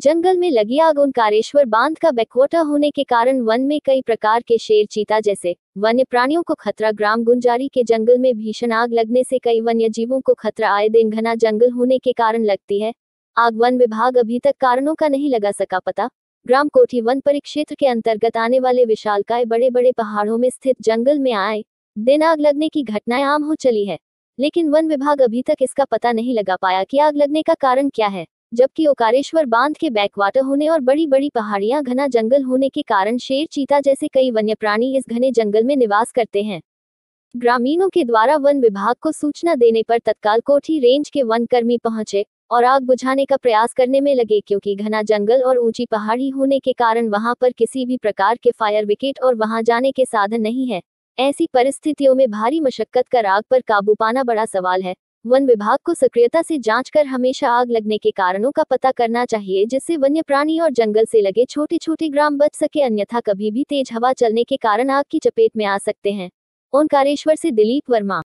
जंगल में लगी आग। ओंकारेश्वर बांध का बैकवाटर होने के कारण वन में कई प्रकार के शेर, चीता जैसे वन्य प्राणियों को खतरा। ग्राम गुंजारी के जंगल में भीषण आग लगने से कई वन्य जीवों को खतरा। आए दिन घना जंगल होने के कारण लगती है आग। वन विभाग अभी तक कारणों का नहीं लगा सका पता। ग्राम कोठी वन परिक्षेत्र के अंतर्गत आने वाले विशालकाय बड़े बड़े पहाड़ों में स्थित जंगल में आए दिन आग लगने की घटनाएं आम हो चली है, लेकिन वन विभाग अभी तक इसका पता नहीं लगा पाया कि आग लगने का कारण क्या है। जबकि ओंकारेश्वर बांध के बैकवाटर होने और बड़ी बड़ी पहाड़ियां, घना जंगल होने के कारण शेर, चीता जैसे कई वन्य प्राणी इस घने जंगल में निवास करते हैं। ग्रामीणों के द्वारा वन विभाग को सूचना देने पर तत्काल कोठी रेंज के वन कर्मी पहुंचे और आग बुझाने का प्रयास करने में लगे, क्योंकि घना जंगल और ऊंची पहाड़ी होने के कारण वहां पर किसी भी प्रकार के फायर विकेट और वहां जाने के साधन नहीं है। ऐसी परिस्थितियों में भारी मशक्कत कर आग पर काबू पाना बड़ा सवाल है। वन विभाग को सक्रियता से जांच कर हमेशा आग लगने के कारणों का पता करना चाहिए, जिससे वन्य प्राणी और जंगल से लगे छोटे छोटे ग्राम बच सके, अन्यथा कभी भी तेज हवा चलने के कारण आग की चपेट में आ सकते हैं। ओंकारेश्वर से दिलीप वर्मा।